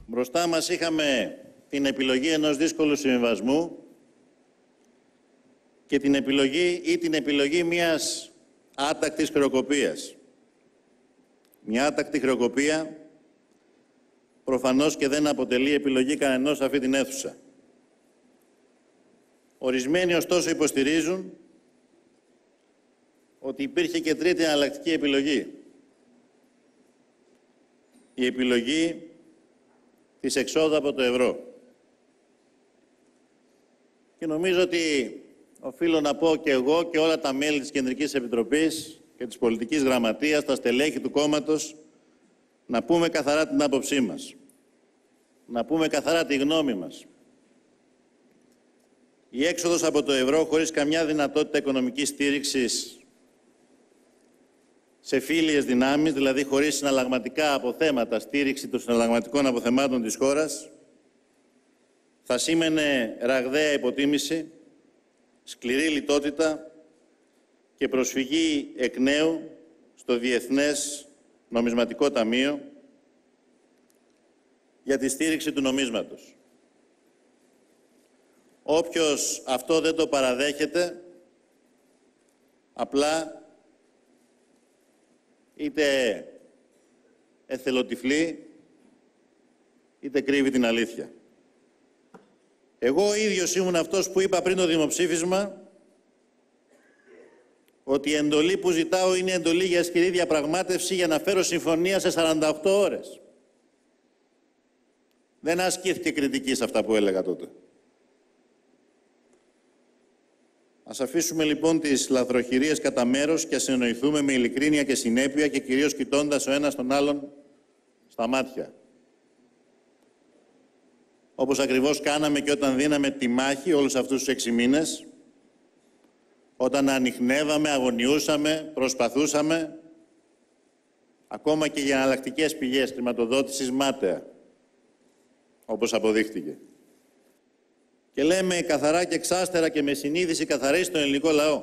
Μπροστά μας είχαμε την επιλογή ενός δύσκολου συμβιβασμού και την επιλογή μιας άτακτης χρεοκοπίας. Μια άτακτη χρεοκοπία προφανώς και δεν αποτελεί επιλογή κανενός σε αυτή την αίθουσα. Ορισμένοι ωστόσο υποστηρίζουν ότι υπήρχε και τρίτη εναλλακτική επιλογή. Η επιλογή της εξόδου από το ευρώ. Και νομίζω ότι οφείλω να πω και εγώ και όλα τα μέλη της Κεντρικής Επιτροπής και της Πολιτικής Γραμματείας, τα στελέχη του κόμματος, να πούμε καθαρά την άποψή μας. Να πούμε καθαρά τη γνώμη μας. Η έξοδος από το ευρώ χωρίς καμιά δυνατότητα οικονομικής στήριξης σε φίλιες δυνάμεις, δηλαδή χωρίς συναλλαγματικά αποθέματα, στήριξη των συναλλαγματικών αποθεμάτων της χώρας, θα σήμαινε ραγδαία υποτίμηση, σκληρή λιτότητα και προσφυγή εκ νέου στο Διεθνές Νομισματικό Ταμείο για τη στήριξη του νομίσματος. Όποιος αυτό δεν το παραδέχεται, απλά είτε εθελοτυφλεί, είτε κρύβει την αλήθεια. Εγώ ο ίδιος ήμουν αυτός που είπα πριν το δημοψήφισμα ότι η εντολή που ζητάω είναι εντολή για ισχυρή διαπραγμάτευση για να φέρω συμφωνία σε 48 ώρες. Δεν ασκήθηκε κριτική σε αυτά που έλεγα τότε. Ας αφήσουμε λοιπόν τις λαθροχειρίες κατά μέρος και ας συνοηθούμε με ειλικρίνεια και συνέπεια και κυρίως κοιτώντας ο ένας τον άλλον στα μάτια. Όπως ακριβώς κάναμε και όταν δίναμε τη μάχη όλους αυτούς τους 6 μήνες, όταν ανιχνεύαμε, αγωνιούσαμε, προσπαθούσαμε, ακόμα και για εναλλακτικές πηγές χρηματοδότησης μάταια, όπως αποδείχτηκε. Και λέμε καθαρά και εξάστερα και με συνείδηση καθαρή στον ελληνικό λαό.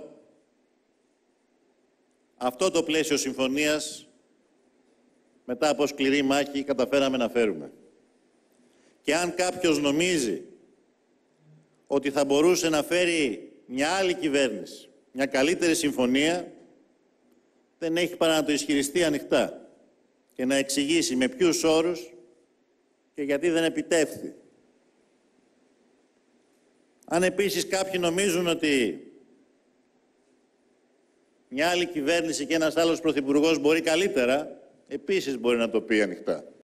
Αυτό το πλαίσιο συμφωνίας, μετά από σκληρή μάχη, καταφέραμε να φέρουμε. Και αν κάποιος νομίζει ότι θα μπορούσε να φέρει μια άλλη κυβέρνηση, μια καλύτερη συμφωνία, δεν έχει παρά να το ισχυριστεί ανοιχτά και να εξηγήσει με ποιους όρους και γιατί δεν επιτεύχθη. Αν επίσης κάποιοι νομίζουν ότι μια άλλη κυβέρνηση και ένας άλλος πρωθυπουργός μπορεί καλύτερα, επίσης μπορεί να το πει ανοιχτά.